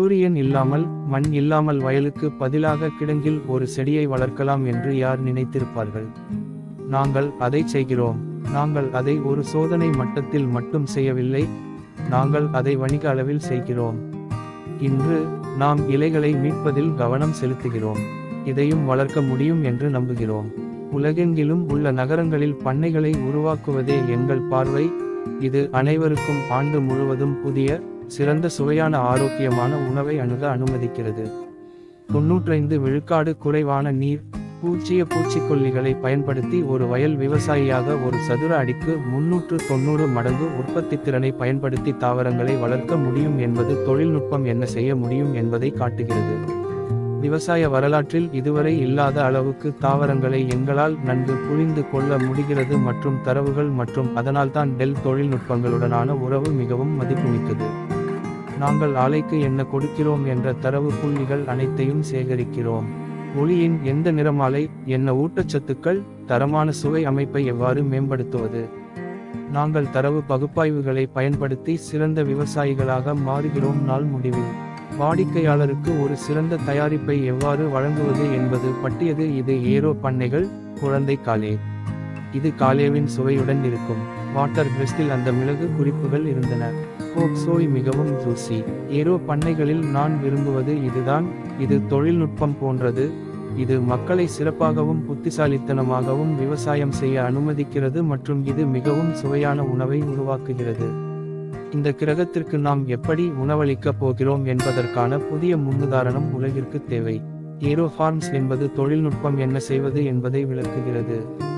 சூரியன் இல்லாமல் மண் இல்லாமல் வயலுக்கு பதிலாக கிடங்கில் ஒரு செடியை வளர்க்கலாம் என்று யார் நினைத்திருப்பார்கள்? நாங்கள் அதை செய்கிறோம். நாங்கள் அதை ஒரு சோதனை மட்டத்தில் மட்டும் செய்யவில்லை, நாங்கள் அதை வணிக அளவில் செய்கிறோம். இன்று நாம் இலைகளை மீட்பதில் கவனம் செலுத்துகிறோம். இதையும் வளர்க்க முடியும் என்று நம்புகிறோம். உலகெங்கிலும் உள்ள நகரங்களில் பண்ணைகளை உருவாக்குவதே எங்கள் பார்வை. இது அனைவருக்கும் ஆண்டு முழுவதும் புதிய, சிறந்த சுவையான ஆரோக்கியமான உணவை அணுக அனுமதிக்கிறது. 95 விழுக்காடு குறைவான நீர், பூச்சிய பூச்சிக்கொல்லிகளை பயன்படுத்தி ஒரு வயல் விவசாயியாக ஒரு சதுர அடிக்கு 390 மடங்கு உற்பத்தித்திறனை பயன்படுத்தி தாவரங்களை வளர்க்க முடியும் என்பது தொழில்நுட்பம் என்ன செய்ய முடியும் என்பதை காட்டுகிறது. விவசாய வரலாற்றில் இதுவரை இல்லாத அளவுக்கு தாவரங்களை எங்களால் நன்கு புரிந்து கொள்ள முடிகிறது மற்றும் தரவுகள் மற்றும் அதனால்தான் டெல் தொழில்நுட்பங்களுடனான உறவு மிகவும் மதிப்புமிக்கது. நாங்கள் ஆலைக்கு என்ன கொடுக்கிறோம் என்ற தரவு புள்ளிகள் அனைத்தையும் சேகரிக்கிறோம். ஒளியின் எந்த நிறமாலை, என்ன ஊட்டச்சத்துக்கள், தரமான சுவை அமைப்பை எவ்வாறு மேம்படுத்துவது. நாங்கள் தரவு பகுப்பாய்வுகளை பயன்படுத்தி சிறந்த விவசாயிகளாக மாறுகிறோம். நாள் முடிவில் வாடிக்கையாளருக்கு ஒரு சிறந்த தயாரிப்பை எவ்வாறு வழங்குவது என்பது பற்றியது. இது ஏரோ பண்ணைகள். குழந்தை காலே. இது காலேவின் சுவையுடன் இருக்கும். வாட்டர் கிரெஸ்டில் அந்த மிளகு குறிப்புகள் இருந்தன. கோக் சோய் மிகவும் ஜூசி. ஏரோ பண்ணைகளில் நான் விரும்புவது இதுதான். இது தொழில்நுட்பம் போன்றது. இது மக்களை சிறப்பாகவும் புத்திசாலித்தனமாகவும் விவசாயம் செய்ய அனுமதிக்கிறது மற்றும் இது மிகவும் சுவையான உணவை உருவாக்குகிறது. இந்த கிரகத்திற்கு நாம் எப்படி உணவளிக்கப் போகிறோம் என்பதற்கான புதிய முன்னுதாரணம் உலகிற்கு தேவை. ஏரோ ஃபார்ம்ஸ் என்பது தொழில்நுட்பம் என்ன செய்வது என்பதை விளக்குகிறது.